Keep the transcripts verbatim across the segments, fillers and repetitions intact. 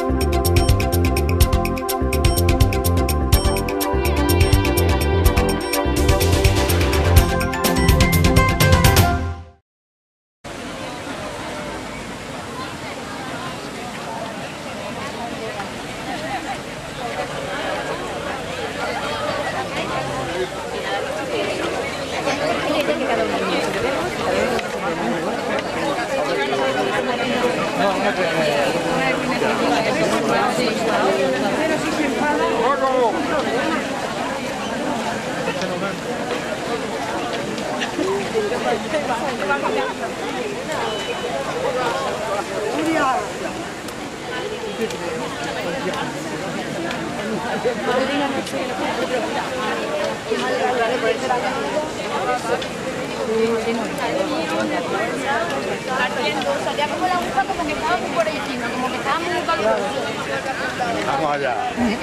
Salía como la aguja, como que estaba muy por encima, como que estaba muy caluroso. Vamos allá.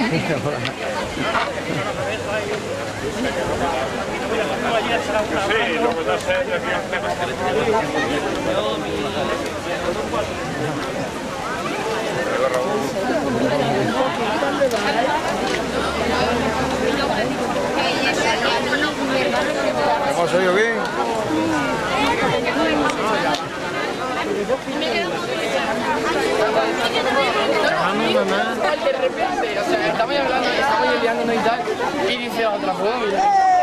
Sí, lo que no sé es ¿cómo soy yo bien? De repente, o sea, estamos hablando, estamos liándonos y tal, y dice otra cosa.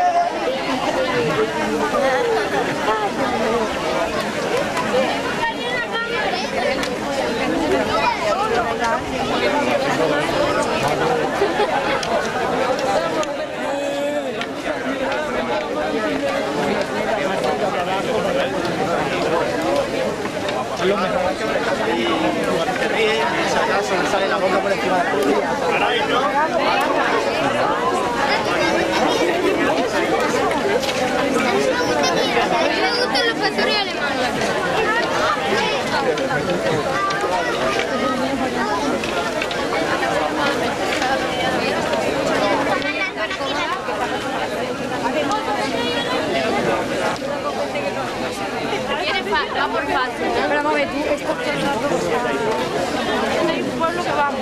Lo mejor es que te ríes, si acaso le sale la boca por encima de la policía. A mí me gustan los pastores alemanes. Va por fácil, ¿no? Pero vamos a ver, tú, esto es todo hay un pueblo que vamos.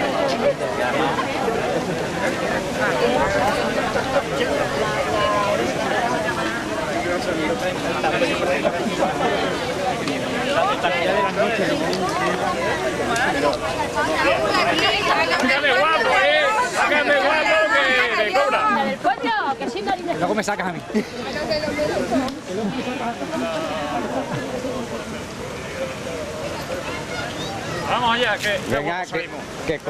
¡Hágame guapo, eh! ¡Hágame guapo que me cobra! ¿Del pollo? Que sí, Marina. Luego me sacas a mí. Vamos allá, que... Venga, que, que